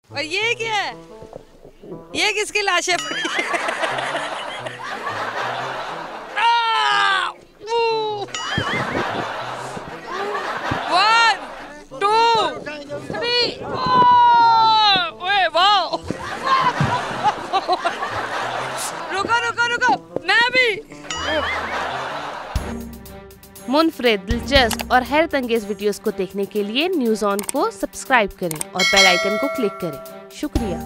और ये क्या है? ये किसकी लाश है? One, two, three, ओए वाह! रुको, मैं भी। मुनफरिद, दिलचस्प और हैरत अंगेज वीडियोस को देखने के लिए न्यूज़ ऑन को सब्सक्राइब करें और बेल आइकन को क्लिक करें। शुक्रिया।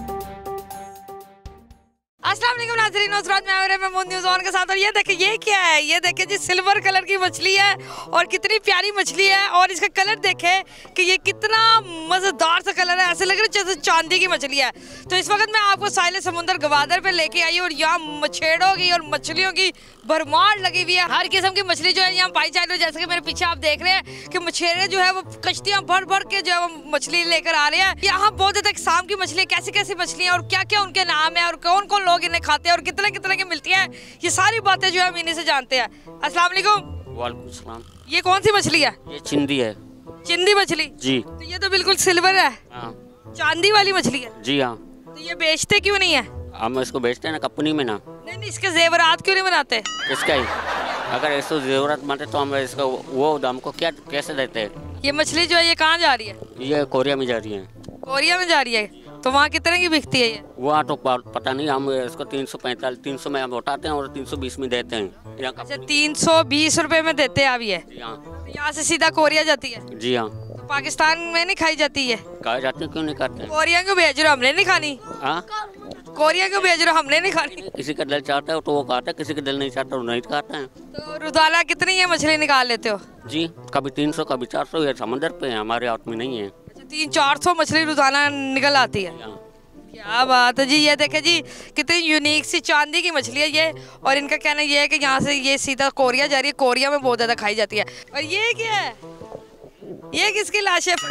अस्सलाम वालेकुम नाज़रीन, मैं महमूद न्यूज़ ऑन के साथ। और ये देखिए, ये क्या है? ये देखिए जी, सिल्वर कलर की मछली है और कितनी प्यारी मछली है। और इसका कलर देखें कि ये कितना मज़ेदार सा कलर है, ऐसे लग रहा है जैसे चांदी की मछली है। तो इस वक्त मैं आपको साहिल समुंदर गवादर पे लेके आई और यहाँ मछेड़ों की और मछलियों की भरमार लगी हुई है। हर किस्म की मछली जो है यहाँ पाई जा रही है। जैसे कि मेरे पीछे आप देख रहे हैं कि मछेरे जो है वो कश्तियाँ भर भर के जो है वो मछली लेकर आ रहे हैं। यहाँ बहुत तक शाम की मछली, कैसी कैसी मछलियाँ और क्या क्या उनके नाम है और कौन कौन लोग इन्हें खाते हैं और कितने कितने की मिलती है, ये सारी बातें जो है हम इन्हीं से जानते हैं। अस्सलाम वालेकुम। वालेकुम सलाम। ये कौन सी मछली है? ये चिंदी है। चिंदी मछली जी। तो ये तो बिल्कुल सिल्वर है, चांदी वाली मछली है। जी हाँ। तो ये बेचते क्यों नहीं है? हम इसको बेचते हैं ना कंपनी में ना। नहीं, इसके जेवरात क्यों नहीं बनाते? इसका ही अगर इसको जरूरत बनते तो हम इसका वो दाम को क्या कैसे देते हैं। ये मछली जो है ये कहाँ जा रही है? ये कोरिया में जा रही है। कोरिया में जा रही है? तो वहाँ कितने की बिकती है ये? वहाँ तो पता नहीं, हम इसको 345 300 में हम उठाते हैं और 320 में देते हैं। अच्छा, 320 रुपए में देते हैं आप ये? यहाँ से सीधा कोरिया जाती है? जी हाँ। तो पाकिस्तान में नहीं खाई जाती है? खाई जाती है, क्यों नहीं खाते? कोरिया क्यों भेज रहे हो? हमने नहीं खानी। हाँ, कोरिया क्यों भेज रहे हो? हमने नहीं खानी। किसी का दिल चाहता है तो वो खाता है, किसी का दिल नहीं चाहता वो नहीं खाता है। तो रोजाना कितनी ये मछली निकाल लेते हो? जी, कभी 300 कभी 400। ये समंदर पे है, हमारे हाथ में नहीं है। 300-400 मछली रोजाना निकल आती है? क्या बात है जी। ये देखे जी, कितनी यूनिक सी चांदी की मछली है ये। और इनका कहना ये है कि यहाँ से ये सीधा कोरिया जा रही है, कोरिया में बहुत ज्यादा खाई जाती है। और ये क्या है? ये किसकी लाश है?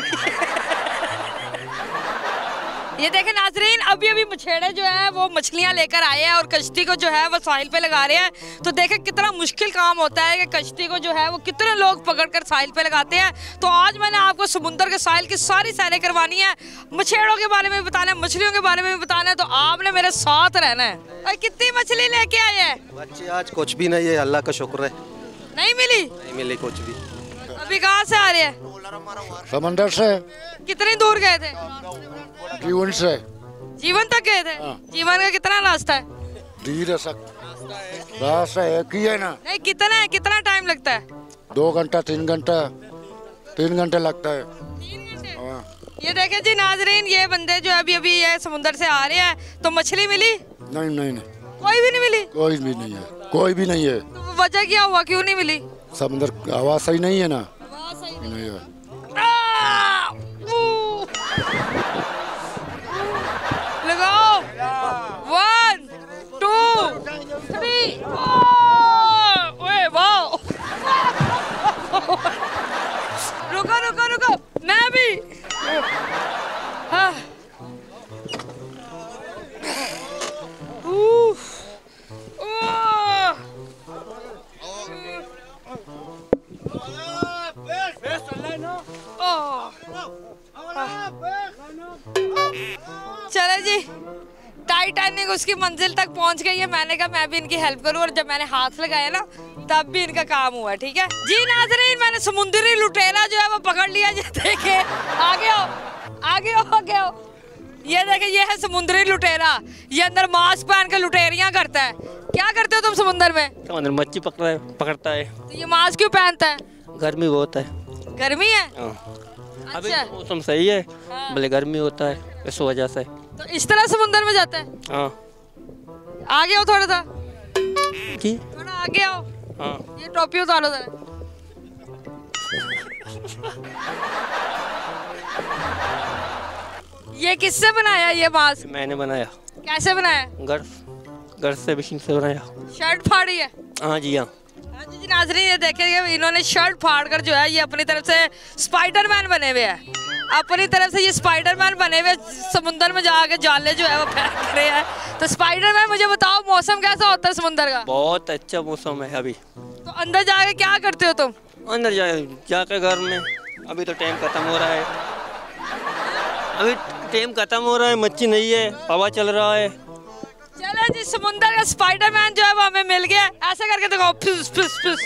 ये देखें नाजरीन, अभी अभी मछेड़े जो है वो मछलियाँ लेकर आए हैं और कश्ती को जो है वो साहिल पे लगा रहे हैं। तो देखें कितना मुश्किल काम होता है कि कश्ती को जो है वो कितने लोग पकड़कर साहिल पे लगाते हैं। तो आज मैंने आपको समुंदर के साहिल की सारी सैरें करवानी है, मछेड़ों के बारे में बताना है, मछलियों के बारे में भी बताना है। तो आपने मेरे साथ रहना है। और कितनी मछली लेके आए हैं? बच्चे आज कुछ भी नहीं है, अल्लाह का शुक्र है। नहीं मिली? नहीं मिली कुछ भी। अभी कहाँ से आ रहे हैं? समंदर से। कितनी दूर गए थे? जीवन से। जीवन तक गए थे? जीवन का कितना रास्ता है? धीरे रास्ता एक ही है ना। नहीं, कितना टाइम लगता है? 2 घंटा 3 घंटा 3 घंटे लगता है। 3 घंटे? ये देखे जी नाजरीन, ये बंदे जो अभी अभी ये समुंदर से आ रहे हैं। तो मछली मिली? नहीं, कोई भी नहीं मिली? कोई भी नहीं है, कोई भी नहीं है। तो वजह क्या हुआ, क्यों नहीं मिली? समुद्र आवाज सही नहीं है ना। नहीं है। लगाओ 1 2 3 ओए वाह! रुको, मैं भी। हाँ। चलो जी, टाइटैनिक उसकी मंजिल तक पहुंच गई है। मैंने कहा मैं भी इनकी हेल्प करूं और जब मैंने हाथ लगाया ना तब भी इनका काम हुआ। ठीक है जी नाज़रीन, मैंने समुद्री लुटेरा जो है वो पकड़ लिया। ये देखे, आगे आओ। ये देखे, ये है समुद्री लुटेरा। ये अंदर मास्क पहन के लुटेरियां करता है। क्या करते हो तुम समुद्र में? समुद्र मच्छी पकड़ता है। तो ये मास्क क्यों पहनता है? गर्मी बहुत है। गर्मी है? अभी अच्छा। मौसम सही है, हाँ। भले गर्मी होता है, इस वजह से। तो इस तरह समुद्र में जाता है? हाँ। आगे आओ थोड़ा सा जी, थोड़ा आगे आओ। हाँ। ये टोपी उतारो जरा। ये किससे बनाया ये मास्क? मैंने बनाया। कैसे बनाया? घर से मशीन से बनाया। शर्ट फाड़ी है? हाँ जी हाँ। हाँ जी नाज़रीन, ये देखिए इन्होंने शर्ट फाड़ कर जो है ये अपनी तरफ से स्पाइडरमैन बने हुए हैं। अपनी तरफ से ये स्पाइडरमैन बने हुए समुंदर में जाके जाले जो है वो फेंक रहे हैं। तो स्पाइडरमैन, मुझे बताओ मौसम कैसा होता है समुंदर का? बहुत अच्छा मौसम है अभी। तो अंदर जाके क्या करते हो तुम? अंदर जाके घर में। अभी तो टाइम खत्म हो रहा है, अभी टाइम खत्म हो रहा है, मच्छी नहीं है, हवा चल रहा है। चलो जी, समुंदर का स्पाइडरमैन जो है वो हमें मिल गया। ऐसा करके दिखाओ, फिस फिस फिस।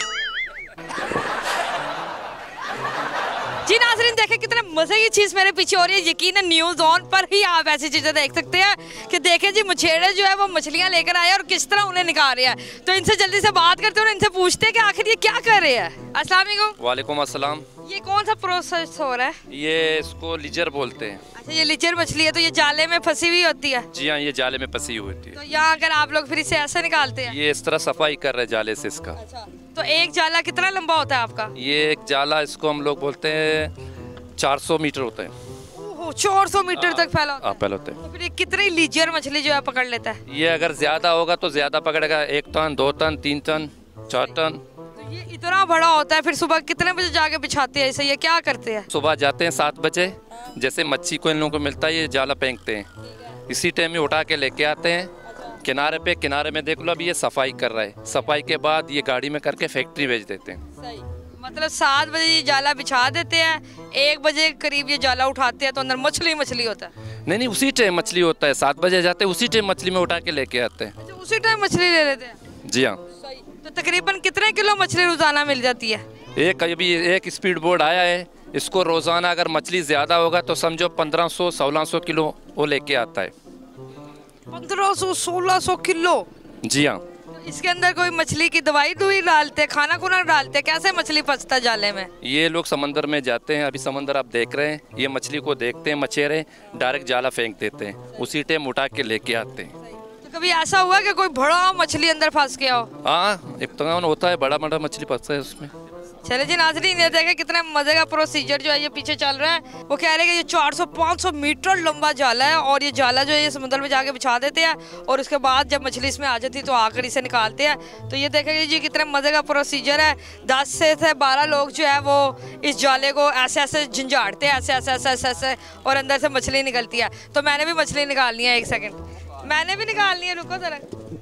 जी नाज़रीन, देखें कितने मजे की चीज मेरे पीछे हो रही है। यकीनन न्यूज़ ऑन पर ही आप ऐसी चीजें देख सकते हैं कि देखें जी, मछेड़े जो है वो मछलियां लेकर आए और किस तरह उन्हें निकाल रहे हैं। तो इनसे जल्दी से बात करते हैं और इनसे पूछते हैं कि आखिर ये क्या कर रहे हैं। अस्सलाम वालेकुम। वालेकुम अस्सलाम। ये कौन सा प्रोसेस हो रहा है? ये इसको लीजर बोलते हैं। अच्छा, ये लीजर मछली है, तो ये जाले में फंसी हुई होती है? जी हाँ, ये जाले में फंसी हुई होती तो है। यहाँ अगर आप लोग फिर इसे ऐसे निकालते हैं? ये इस तरह सफाई कर रहे हैं जाले से इसका। अच्छा, तो एक जाला कितना लंबा होता है आपका? ये एक जाला, इसको हम लोग बोलते हैं 400 मीटर होता है। 400 मीटर तक फैला होता है? फैला होता है। तो फिर ये कितनी लीजर मछली जो है पकड़ लेता है? ये अगर ज्यादा होगा तो ज्यादा पकड़ेगा, 1 टन 2 टन 3 टन 4 टन। तो ये इतना बड़ा होता है, फिर सुबह कितने बजे जाके बिछाते हैं इसे, ये क्या करते हैं? सुबह जाते हैं 7 बजे, जैसे मच्छी को इन लोगों को मिलता है ये जाला फेंकते हैं। इसी टाइम में उठा के लेके आते हैं किनारे पे। किनारे में देख लो, अभी ये सफाई कर रहा है। सफाई के बाद ये गाड़ी में करके फैक्ट्री भेज देते हैं। सही, मतलब 7 बजे ये जाला बिछा देते हैं, 1 बजे करीब ये जाला उठाते हैं तो अंदर मछली मछली होता है? नहीं, उसी टाइम मछली होता है। 7 बजे जाते हैं, उसी टाइम मछली में उठा के लेके आते हैं। अच्छा, उसी टाइम मछली ले लेते हैं? जी हाँ। सही। तो तकरीबन कितने किलो मछली रोजाना मिल जाती है? अभी एक स्पीड बोर्ड आया है, इसको रोजाना अगर मछली ज्यादा होगा तो समझो 1500-1600 किलो वो लेके आता है। 1500-1600 किलो? जी हाँ। इसके अंदर कोई मछली की दवाई डालते, खाना खुना डालते, कैसे मछली फंसता है जाले में? ये लोग समंदर में जाते हैं, अभी समंदर आप देख रहे हैं, ये मछली को देखते हैं मछेरे, डायरेक्ट जाला फेंक देते हैं, उसी टाइम उठा के लेके आते हैं। तो कभी ऐसा हुआ कि कोई बड़ा मछली अंदर फंस गया हो? हाँ, इब्तिदान होता है, बड़ा बड़ा मछली फंसता है उसमें। चले जी नाज़रीन, ये देखें कितने मजे का प्रोसीजर जो है ये पीछे चल रहा है। वो कह रहे हैं कि ये 400-500 मीटर लंबा जाला है और ये जाला जो है ये समुद्र में जाके बिछा देते हैं और उसके बाद जब मछली इसमें आ जाती है तो आकर इसे निकालते हैं। तो ये देखेंगे जी कितने मजे का प्रोसीजर है। 10 से 12 लोग जो है वो इस जाले को ऐसे ऐसे झंझाड़ते हैं, ऐसे ऐसे ऐसे ऐसे ऐसे, और अंदर से मछली निकलती है। तो मैंने भी मछली निकालनी है, 1 सेकेंड मैंने भी निकालनी है, रुको जरा।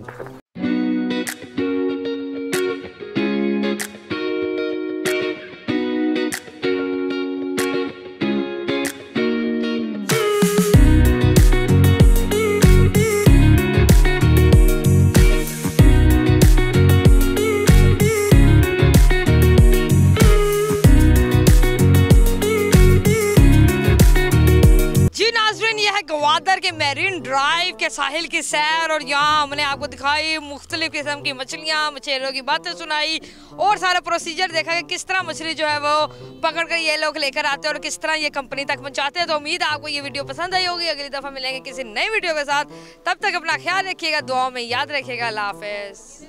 गवादर के मैरीन ड्राइव के साहिल की सैर, और यहाँ हमने आपको दिखाई मुख्तलिफ किस्म की मछलियाँ, मछलियों की बातें सुनाई और सारा प्रोसीजर देखा कि किस तरह मछली जो है वो पकड़ कर ये लोग लेकर आते हैं और किस तरह ये कंपनी तक पहुँचाते हैं। तो उम्मीद है आपको ये वीडियो पसंद आई होगी। अगली दफ़ा मिलेंगे किसी नई वीडियो के साथ, तब तक अपना ख्याल रखिएगा, दुआओं में याद रखिएगा। अल्लाह हाफ़िज़।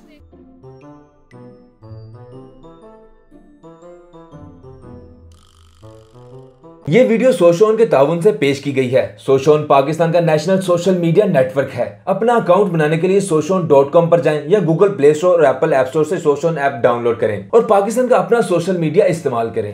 ये वीडियो सोशोन के ताउन से पेश की गई है। सोशोन पाकिस्तान का नेशनल सोशल मीडिया नेटवर्क है। अपना अकाउंट बनाने के लिए soshon.com पर जाएं या गूगल प्ले स्टोर और एप्पल ऐप स्टोर से सोशोन ऐप डाउनलोड करें और पाकिस्तान का अपना सोशल मीडिया इस्तेमाल करें।